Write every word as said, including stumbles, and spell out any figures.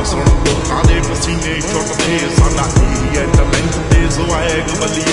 सुन लोकां दे पसीने छुटदे साडा ही है टैलेंट ते स्वैग बली